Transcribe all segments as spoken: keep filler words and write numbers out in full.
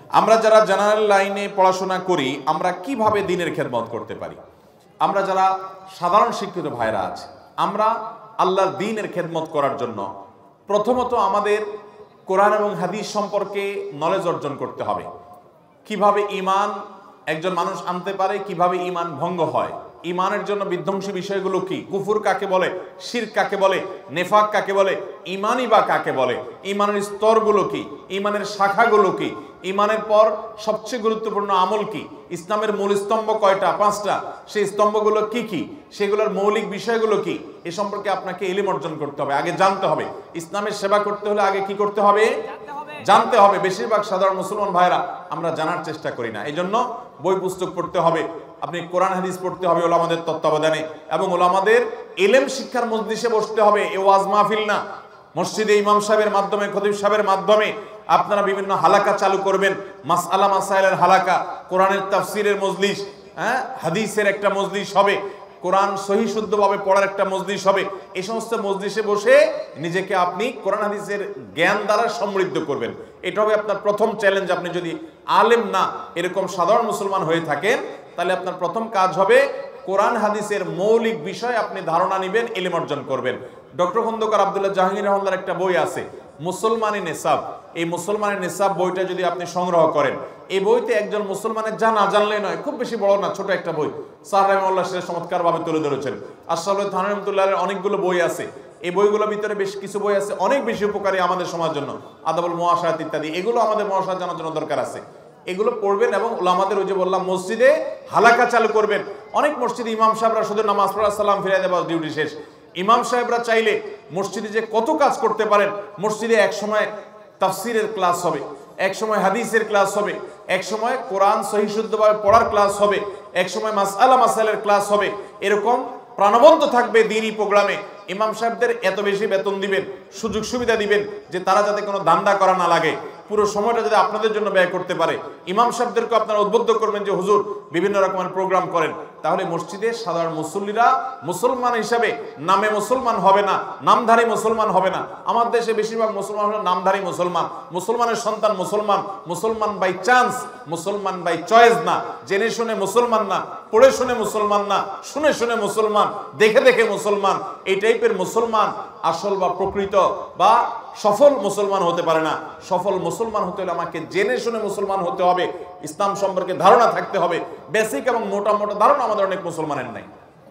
আমরা যারা জেনারেল লাইনে পড়াশোনা করি আমরা কিভাবে দ্বীনের খেদমত করতে পারি? আমরা যারা সাধারণ শিক্ষিত ভাইরা আছে, আমরা আল্লাহর দ্বীনের খেদমত করার জন্য প্রথমত আমাদের কোরআন এবং হাদিস সম্পর্কে নলেজ অর্জন করতে হবে। কিভাবে ঈমান একজন মানুষ আনতে পারে, কিভাবে ঈমান ভঙ্গ হয়, ঈমানের জন্য বিধ্বংসী বিষয়গুলো কি, কুফর কাকে বলে, শিরক কাকে বলে, নেফাক কাকে বলে, ঈমানই বা কাকে বলে, ঈমানের স্তরগুলো কি, ঈমানের শাখাগুলো কি, ঈমানের পর সবচেয়ে গুরুত্বপূর্ণ আমল কি, ইসলামের মূল স্তম্ভ কয়টা, পাঁচটা, সেই স্তম্ভগুলো কি কি, সেগুলোর মৌলিক বিষয়গুলো কি, এ সম্পর্কে আপনাকে ইলম অর্জন করতে হবে, আগে জানতে হবে। ইসলামের সেবা করতে হলে আগে কি করতে হবে? জানতে হবে। বেশিরভাগ সাধারণ মুসলমান ভাইরা আমরা জানার চেষ্টা করি না। এই জন্য বই পুস্তক পড়তে হবে, আপনি কোরআন হাদিস পড়তে হবে ওলামাদের তত্ত্বাবধানে, এবং ওলামাদের ইলম শিক্ষার মজলিসে বসতে হবে। এ ওয়াজ মাহফিল না, মসজিদে ইমাম সাহেবের মাধ্যমে, খতিব সাহেবের মাধ্যমে আপনারা বিভিন্ন হালাকা চালু করবেন, মাসআলা মাসাইলের হালাকা, কোরআনের তাফসিরের মজলিস, হ্যাঁ, হাদিসের একটা মজলিস হবে, কোরআন সহি শুদ্ধভাবে পড়ার একটা মজলিস হবে। এই সমস্ত মজলিসে বসে নিজেকে আপনি কোরআন হাদিসের জ্ঞান দ্বারা সমৃদ্ধ করবেন। এটা হবে আপনার প্রথম চ্যালেঞ্জ। আপনি যদি আলেম না এরকম সাধারণ মুসলমান হয়ে থাকেন, তাহলে আপনার প্রথম কাজ হবে কোরআন হাদিসের মৌলিক বিষয় আপনি ধারণা নেবেন, ইলম অর্জন করবেন। ডক্টর খন্দকার আব্দুল্লাহ জাহাঙ্গীর রহমানের একটা বই আছে, মুসলমানি নেসাব। এই মুসলমানি নেসাব বইটা যদি আপনি সংগ্রহ করেন, এই বইতে একজন মুসলমানের যা না জানলে নয়, খুব বেশি বড় না, ছোট একটা বই, স্যার রহমানুল্লাহ সেটা চমৎকার ভাবে তুলে ধরেছেন। আশরাফুল থানভী রহমাতুল্লাহের অনেকগুলো বই আছে, এই বইগুলোর ভিতরে বেশ কিছু বই আছে অনেক বেশি উপকারী আমাদের সমাজের জন্য, আদাবুল মুআশারাত ইত্যাদি, এগুলো আমাদের মুআশারাত জানার জন্য দরকার আছে। এগুলো পড়বেন এবং ওলামাদের, ওই যে বললাম, মসজিদে হালাকা চালু করবেন। অনেক মসজিদে ইমাম সাহেবরা শুধু নামাজ পড়া, সালাম ফিরাই দেওয়া, ডিউটি শেষ। ইমাম সাহেবরা চাইলে মসজিদে যে কত কাজ করতে পারেন। মসজিদে এক সময় তাফসিরের ক্লাস হবে, এক সময় হাদিসের ক্লাস হবে, এক সময় কোরআন সহি শুদ্ধভাবে পড়ার ক্লাস হবে, এক সময় মাসআলা মাসাইলের ক্লাস হবে। এরকম প্রাণবন্ত থাকবে দ্বীনি প্রোগ্রামে। ইমাম সাহেবদের এত বেশি বেতন দিবেন, সুযোগ সুবিধা দিবেন যে তারা যাতে কোনো দান্দা করা না লাগে, পুরো সময়টা যাতে আপনাদের জন্য ব্যয় করতে পারে। ইমাম সাহেবদেরকে আপনারা উদ্বুদ্ধ করবেন যে হুজুর বিভিন্ন রকমের প্রোগ্রাম করেন। তাহলে মসজিদে সাধারণ মুসল্লিরা মুসলমান হিসাবে নামে মুসলমান হবে না, নামধারী মুসলমান হবে না। আমার দেশে বেশিরভাগ মুসলমান হলো নামধারী মুসলমান, মুসলমানের সন্তান মুসলমান, মুসলমান বাই চান্স, মুসলমান বাই চয়েস না, জেনে শুনে মুসলমান না, পড়ে শুনে মুসলমান না, শুনে শুনে মুসলমান, দেখে দেখে মুসলমান। এই টাইপের মুসলমান আসল বা প্রকৃত বা সফল মুসলমান হতে পারে না। সফল মুসলমান হতে হলে আমাকে জেনে শুনে মুসলমান হতে হবে, ইসলাম সম্পর্কে ধারণা থাকতে হবে। বেসিক এবং মোটা মোটা ধারণা আমাদের অনেক মুসলমানের নাই।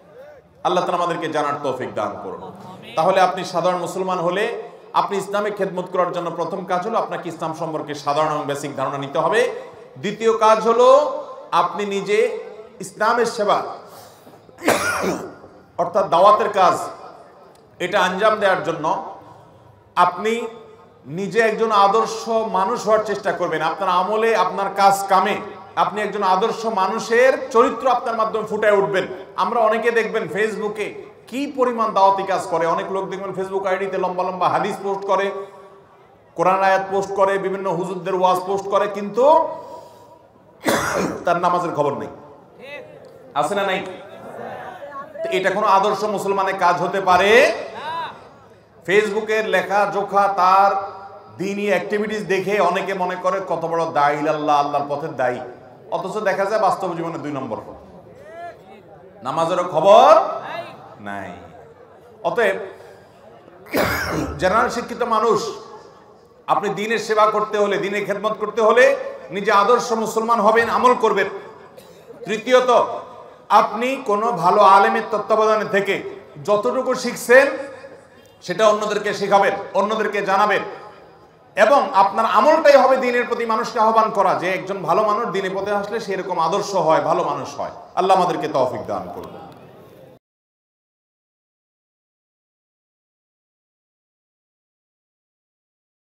আল্লাহ তাআলা আমাদেরকে জানার তৌফিক দান করুন। তাহলে আপনি সাধারণ মুসলমান হলে আপনি ইসলামে খেদমত করার জন্য প্রথম কাজ হলো আপনাকে ইসলাম সম্পর্কে সাধারণ এবং বেসিক ধারণা নিতে হবে। দ্বিতীয় কাজ হলো আপনি নিজে ইসলামের সেবা অর্থাৎ দাওয়াতের কাজ, এটা আঞ্জাম দেওয়ার জন্য আপনি নিজে একজন আদর্শ মানুষ হওয়ার চেষ্টা করবেন। আপনার আমলে, আপনার কাজ কামে আপনি একজন আদর্শ মানুষের চরিত্র আপনার মাধ্যমে ফুটে উঠবেন। আমরা অনেকে দেখবেন ফেসবুকে কি পরিমাণ দাওয়াতি কাজ করে। অনেক লোক দেখবেন ফেসবুক আইডিতে লম্বা লম্বা হাদিস পোস্ট করে, কোরআন আয়াত পোস্ট করে, বিভিন্ন হুজুরদের ওয়াজ পোস্ট করে, কিন্তু তার নামাজের খবর নেই। আছে না নাই? এটা কোনো আদর্শ মুসলমানের কাজ হতে পারে? ফেসবুকের লেখা জোখা, তার দ্বীনি অ্যাক্টিভিটিস দেখে অনেকে মনে করে কত বড় দায়ী, আল্লাহ আল্লাহর পথের দায়ী, অথচ দেখা যায় বাস্তব জীবনে দুই নম্বর, নামাজেরও খবর নাই। অতএব জেনারেল শিক্ষিত মানুষ, আপনি দ্বীনের সেবা করতে হলে, দ্বীনের খেদমত করতে হলে নিজে আদর্শ মুসলমান হবেন, আমল করবেন। তৃতীয়ত, আপনি কোনো ভালো আলেমের তত্ত্বাবধানে থেকে যতটুকু শিখছেন সেটা অন্যদেরকে শেখাবেন, অন্যদেরকে জানাবেন, এবং আপনার আমলটাই হবে দ্বীনের প্রতি মানুষকে আহ্বান করা, যে একজন ভালো মানুষ দ্বীনের পথে আসলে সেরকম আদর্শ হয়, ভালো মানুষ হয়। আল্লাহ আমাদেরকে তৌফিক দান করুন।